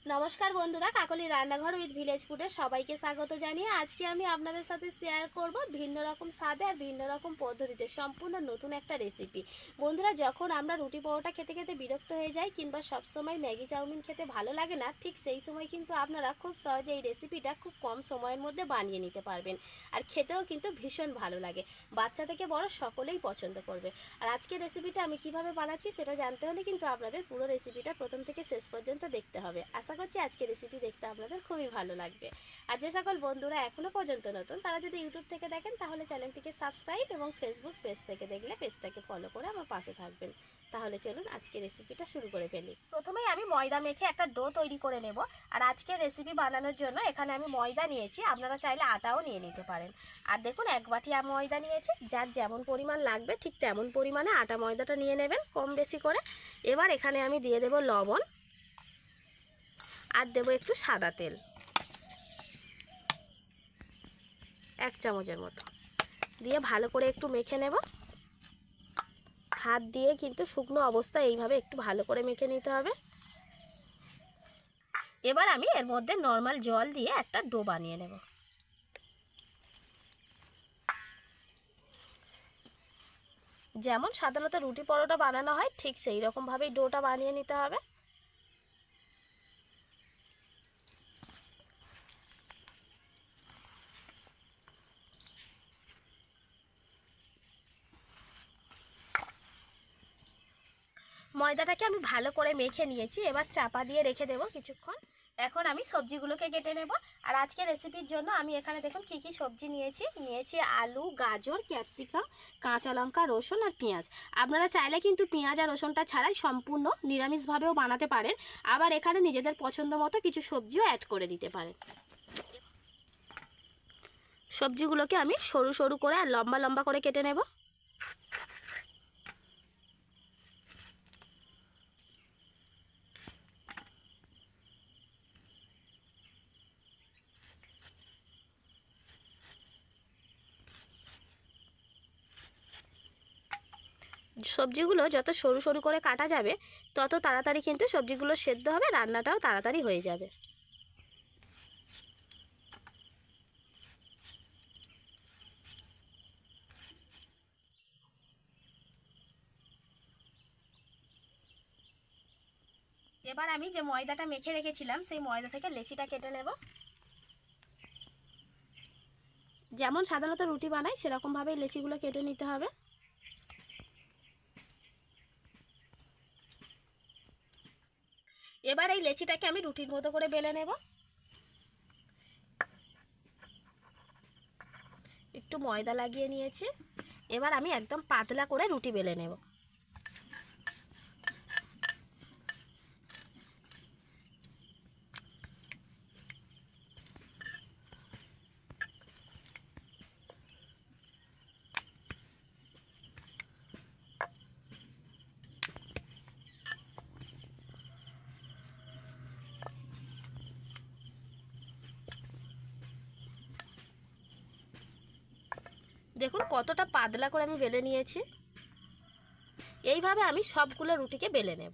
নমস্কার বন্ধুরা, কাকলি রান্নাঘর উইথ ভিলেজ ফুডে সবাইকে স্বাগত জানিয়ে আজকে আমি আপনাদের সাথে শেয়ার করব ভিন্ন রকম স্বাদে আর ভিন্ন রকম পদ্ধতিতে সম্পূর্ণ নতুন একটা রেসিপি। বন্ধুরা, যখন আমরা রুটি পরোটা খেতে খেতে বিরক্ত হয়ে যাই কিংবা সবসময় ম্যাগি চাউমিন খেতে ভালো লাগে না, ঠিক সেই সময় কিন্তু আপনারা খুব সহজে এই রেসিপিটা খুব কম সময়ের মধ্যে বানিয়ে নিতে পারবেন। আর খেতেও কিন্তু ভীষণ ভালো লাগে, বাচ্চা থেকে বড় সকলেই পছন্দ করবে। আর আজকের রেসিপিটা আমি কিভাবে বানাচ্ছি সেটা জানতে হলে কিন্তু আপনাদের পুরো রেসিপিটা প্রথম থেকে শেষ পর্যন্ত দেখতে হবে। আশা করছি আজকে রেসিপি দেখতে আপনাদের খুবই ভালো লাগবে। আর যে সকল বন্ধুরা এখনও পর্যন্ত নতুন, তারা যদি ইউটিউব থেকে দেখেন তাহলে চ্যানেলটিকে সাবস্ক্রাইব এবং ফেসবুক পেজ থেকে দেখলে পেজটাকে ফলো করে আমার পাশে থাকবেন। তাহলে চলুন আজকে রেসিপিটা শুরু করে ফেলি। প্রথমেই আমি ময়দা মেখে একটা ডো তৈরি করে নেব। আর আজকে রেসিপি বানানোর জন্য এখানে আমি ময়দা নিয়েছি, আপনারা চাইলে আটাও নিয়ে নিতে পারেন। আর দেখুন, এক বাটি ময়দা নিয়েছি, যার যেমন পরিমাণ লাগবে ঠিক তেমন পরিমাণে আটা ময়দাটা নিয়ে নেবেন, কম বেশি করে। এবার এখানে আমি দিয়ে দেব লবণ আর দেব একটু সাদা তেল, 1 চামচের মতো দিয়ে ভালো করে একটু মেখে নেব। হাত দিয়ে কিন্তু শুকনো অবস্থায় এইভাবে একটু ভালো করে মেখে নিতে হবে। এবার আমি এর মধ্যে নর্মাল জল দিয়ে একটা ডো বানিয়ে নেব। যেমন সাধারণত রুটি পরোটা বানানো হয় ঠিক সেই রকমভাবেই ডোটা বানিয়ে নিতে হবে। ময়দাটাকে আমি ভালো করে মেখে নিয়েছি, এবার চাপা দিয়ে রেখে দেবো কিছুক্ষণ। এখন আমি সবজিগুলোকে কেটে নেব। আর আজকে রেসিপির জন্য আমি এখানে দেখুন কি কি সবজি নিয়েছি আলু, গাজর, ক্যাপসিকাম, কাঁচা লঙ্কা, রসুন আর পেঁয়াজ। আপনারা চাইলে কিন্তু পেঁয়াজ আর রসুনটা ছাড়াই সম্পূর্ণ নিরামিষভাবেও বানাতে পারেন, আবার এখানে নিজেদের পছন্দ মতো কিছু সবজিও অ্যাড করে দিতে পারেন। সবজিগুলোকে আমি সরু সরু করে আর লম্বা লম্বা করে কেটে নেব। সবজিগুলো যত সরু সরু করে কাটা যাবে তত তাড়াতাড়ি কিন্তু সবজিগুলো সেদ্ধ হবে, রান্নাটাও তাড়াতাড়ি হয়ে যাবে। এবার আমি যে ময়দাটা মেখে রেখেছিলাম সেই ময়দা থেকে লেচিটা কেটে নেব। যেমন সাধারণত রুটি বানাই সেরকমভাবেই লেচিগুলো কেটে নিতে হবে। এবার এই লেচিটাকে আমি রুটির মতো করে বেলে নেব। একটু ময়দা লাগিয়ে নিয়েছি, এবার আমি একদম পাতলা করে রুটি বেলে নেব। দেখুন কতটা পাতলা করে আমি বেলে নিয়েছি। এইভাবে আমি সবগুলো রুটিকে বেলে নেব।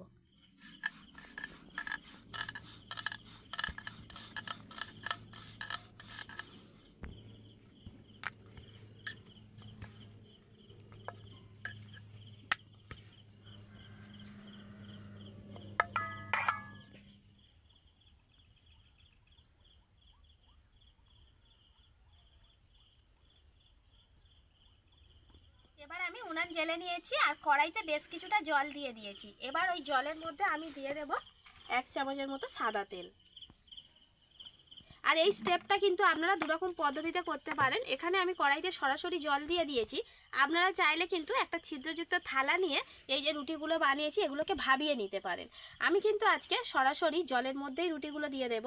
এবার আমি উনান জ্বেলে নিয়েছি আর কড়াইতে বেশ কিছুটা জল দিয়ে দিয়েছি। এবার ওই জলের মধ্যে আমি দিয়ে দেব 1 চামচের মতো সাদা তেল। আর এই স্টেপটা কিন্তু আপনারা দুরকম পদ্ধতিতে করতে পারেন। এখানে আমি কড়াইতে সরাসরি জল দিয়ে দিয়েছি, আপনারা চাইলে কিন্তু একটা ছিদ্রযুক্ত থালা নিয়ে এই যে রুটিগুলো বানিয়েছি এগুলোকে ভাবিয়ে নিতে পারেন। আমি কিন্তু আজকে সরাসরি জলের মধ্যেই রুটিগুলো দিয়ে দেব।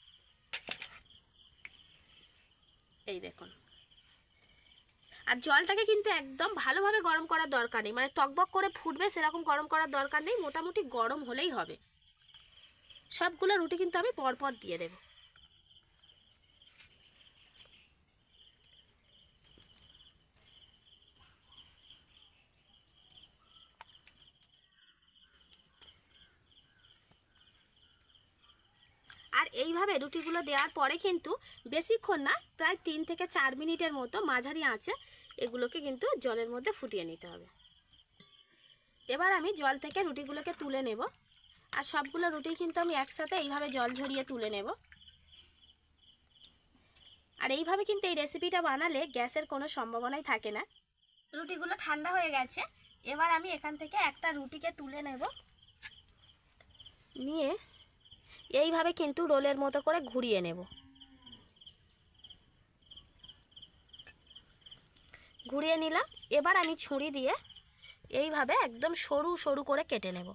এই দেখুন। আর জলটাকে কিন্তু একদম ভালোভাবে গরম করার দরকার নেই, মানে টকবক করে ফুটবে সেরকম গরম করার দরকার নেই, মোটামুটি গরম হলেই হবে। সবগুলো রুটি কিন্তু আমি পরপর দিয়ে দেব। আর এইভাবে রুটিগুলো দেওয়ার পরে কিন্তু বেশিক্ষণ না, প্রায় 3 থেকে 4 মিনিটের মতো মাঝারি আঁচে এগুলোকে কিন্তু জলের মধ্যে ফুটিয়ে নিতে হবে। এবার আমি জল থেকে রুটিগুলোকে তুলে নেব। আর সবগুলো রুটি কিন্তু আমি একসাথে এইভাবে জল ঝরিয়ে তুলে নেব। আর এইভাবে কিন্তু এই রেসিপিটা বানালে গ্যাসের কোনো সম্ভাবনাই থাকে না। রুটিগুলো ঠান্ডা হয়ে গেছে। এবার আমি এখান থেকে একটা রুটিকে তুলে নেব, নিয়ে এইভাবে কিন্তু রোলের মতো করে ঘুরিয়ে নেব। ঘুরিয়ে নিলাম। এবার আমি ছুরি দিয়ে এইভাবে একদম সরু সরু করে কেটে নেব।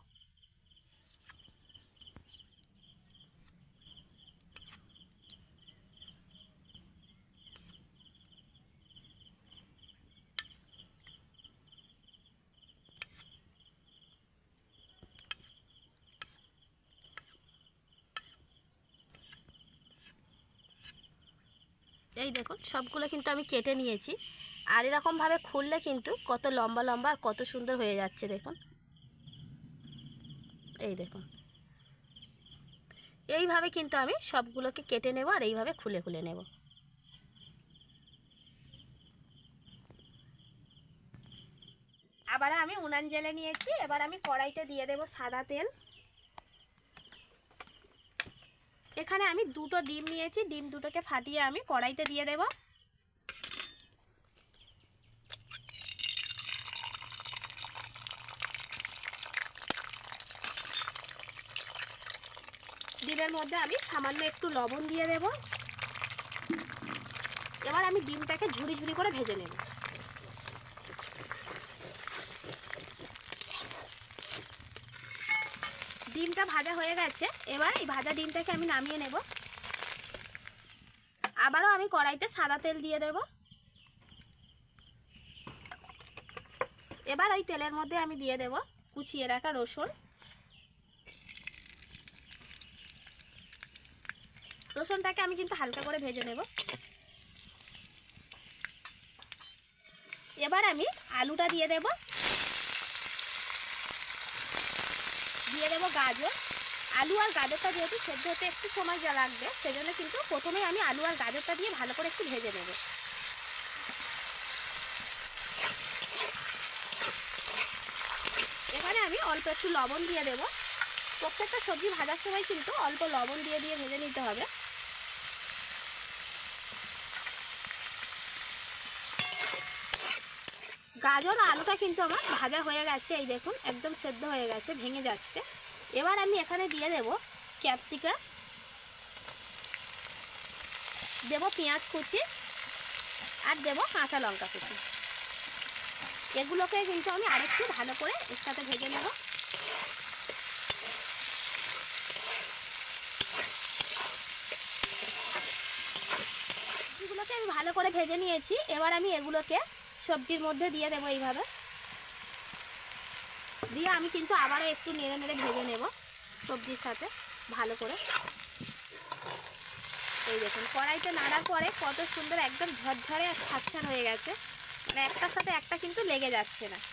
এই দেখুন সবগুলো কিন্তু আমি কেটে নিয়েছি। আর এরকমভাবে খুললে কিন্তু কত লম্বা লম্বা আর কত সুন্দর হয়ে যাচ্ছে দেখুন। এই দেখুন, এইভাবে কিন্তু আমি সবগুলোকে কেটে নেব আর এইভাবে খুলে খুলে নেব। আবার আমি উনান জ্বেলে নিয়েছি। এবার আমি কড়াইতে দিয়ে দেব সাদা তেল। এখানে আমি দুটো ডিম নিয়েছি, ডিম দুটোকে ফাটিয়ে আমি কড়াইতে দিয়ে দেব। ডিমের মধ্যে আমি সামান্য একটু লবণ দিয়ে দেব। এবার আমি ডিমটাকে ঝুরি ঝুরি করে ভেজে নেব। ডিমটা ভাজা হয়ে গেছে। এবার এই ভাজা ডিমটাকে আমি নামিয়ে নেব। আবারও আমি কড়াইতে সাদা তেল দিয়ে দেব। এবার ওই তেলের মধ্যে আমি দিয়ে দেব কুচিয়ে রাখা রসুন। রসুনটাকে আমি কিন্তু হালকা করে ভেজে নেব। এবার আমি আলুটা দিয়ে দেব। দিয়ে দেব গাজর। আলু আর গাজরটা যেহেতু সেদ্ধ হতে একটু সময় লাগবে, সেজন্য কিন্তু প্রথমেই আমি আলু আর গাজরটা দিয়ে ভালো করে একটু ভেজে নেব। এখানে আমি অল্প একটু লবণ দিয়ে দেব। প্রত্যেকটা সবজি ভাজার সময় কিন্তু অল্প লবণ দিয়ে দিয়ে ভেজে নিতে হবে। গাজর আর আলুটা কিন্তু আমার ভাজা হয়ে গেছে। এই দেখুন একদম সেদ্ধ হয়ে গেছে, ভেঙে যাচ্ছে। এবার আমি এখানে দিয়ে দেব ক্যাপসিকাম, দেব পেঁয়াজ কুচি আর দেব কাঁচা লঙ্কা কুচি। এগুলোকে কিন্তু আমি আরেকটু ভালো করে এর সাথে ভেজে নেব। এগুলোকে আমি ভালো করে ভেজে নিয়েছি। এবার আমি এগুলোকে সবজির মধ্যে দিয়ে দেবো। এইভাবে দিয়ে আমি কিন্তু আবারও একটু নেড়ে নেড়ে ভেজে নেব সবজির সাথে ভালো করে। এই দেখুন কড়াইতে নাড়ার পরে কত সুন্দর একদম ঝরঝরে আর ছাড়ছাড় হয়ে গেছে, মানে একটার সাথে একটা কিন্তু লেগে যাচ্ছে না।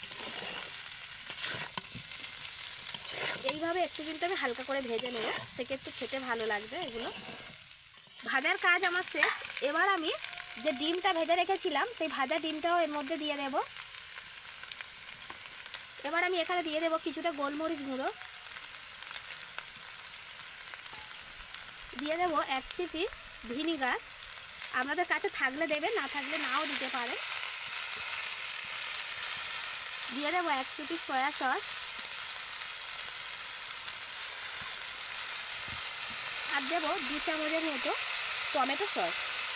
এইভাবে একটু কিন্তু আমি হালকা করে ভেজে নেব, সেক্ষেত্রে খেতে ভালো লাগবে। এগুলো ভাজার কাজ আমার শেষ। এবার আমি যে ডিমটা ভেজে রেখেছিলাম সেই ভাজা ডিমটাও এর মধ্যে দিয়ে দেব। এবার আমি এখানে দিয়ে দেব কিছুটা গোলমরিচ গুঁড়ো, দিয়ে দেব 1 চিপি ভিনিগার। আপনাদের কাছে থাকলে দেবেন, না থাকলে নাও দিতে পারেন। দিয়ে দেব 1 চিপি সয়া সস আর দেব 2 চামচের মতো টমেটো সস।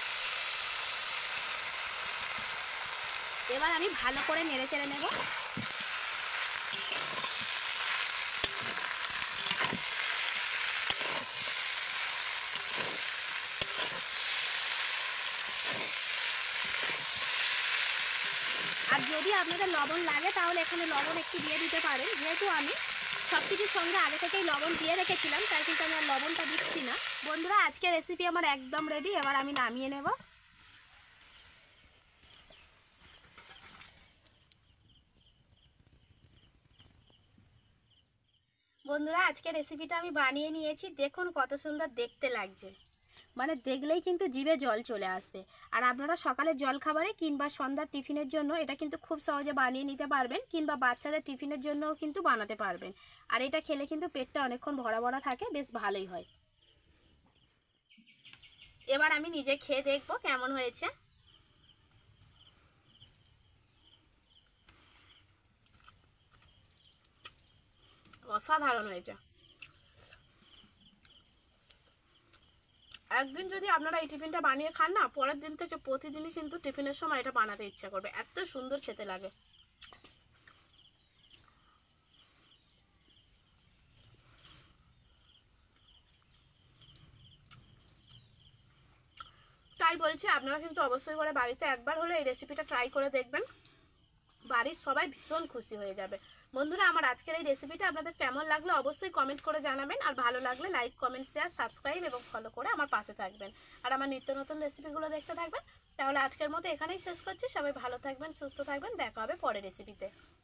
এবার আমি ভালো করে নেড়ে চেড়ে নেব। আর যদি আপনাদের লবণ লাগে তাহলে এখানে লবণ একটু দিয়ে দিতে পারেন। যেহেতু আমি সব কিছুর সঙ্গে আগে থেকেই লবণ দিয়ে রেখেছিলাম, তাই কিন্তু আমি আর লবণটা দিচ্ছি না। বন্ধুরা আজকের রেসিপি আমার একদম রেডি। এবার আমি নামিয়ে নেব। বন্ধুরা আজকে রেসিপিটা আমি বানিয়ে নিয়েছি, দেখুন কত সুন্দর দেখতে লাগছে, মানে দেখলেই কিন্তু জিভে জল চলে আসবে। আর আপনারা সকালের জলখাবারে কিংবা সন্ধ্যার টিফিনের জন্য এটা কিন্তু খুব সহজে বানিয়ে নিতে পারবেন, কিংবা বাচ্চাদের টিফিনের জন্যও কিন্তু বানাতে পারবেন। আর এটা খেলে কিন্তু পেটটা অনেকক্ষণ ভরা ভরা থাকে, বেশ ভালোই হয়। এবার আমি নিজে খেয়ে দেখবো কেমন হয়েছে। অসাধারণ হয়েছে। একদিন যদি আপনারা এই টিফিনটা বানিয়ে খান না, পরের দিন থেকে প্রতিদিনই কিন্তু টিফিনের সময় এটা বানাতে ইচ্ছা করবে, এত সুন্দর খেতে লাগে। তাই বলছি, আপনারা কিন্তু অবশ্যই করে বাড়িতে একবার হলে এই রেসিপিটা ট্রাই করে দেখবেন, বাড়ির সবাই ভীষণ খুশি হয়ে যাবে। বন্ধুরা আমার আজকের এই রেসিপিটা আপনাদের কেমন লাগলো অবশ্যই কমেন্ট করে জানাবেন, আর ভালো লাগলে লাইক কমেন্ট শেয়ার সাবস্ক্রাইব এবং ফলো করে আমার পাশে থাকবেন, আর আমার নিত্য নতুন রেসিপিগুলো দেখতে থাকবেন। তাহলে আজকের মতো এখানেই শেষ করছি, সবাই ভালো থাকবেন, সুস্থ থাকবেন, দেখা হবে পরের রেসিপিতে।